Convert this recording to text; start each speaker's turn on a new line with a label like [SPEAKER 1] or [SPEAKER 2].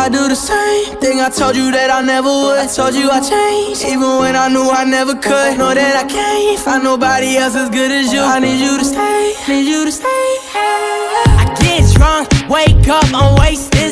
[SPEAKER 1] I do the same thing I told you that I never would. I told you I changed, even when I knew I never could. Know that I can't find nobody else as good as you. I need you to stay, need you to stay. I get drunk, wake up, I'm wasted.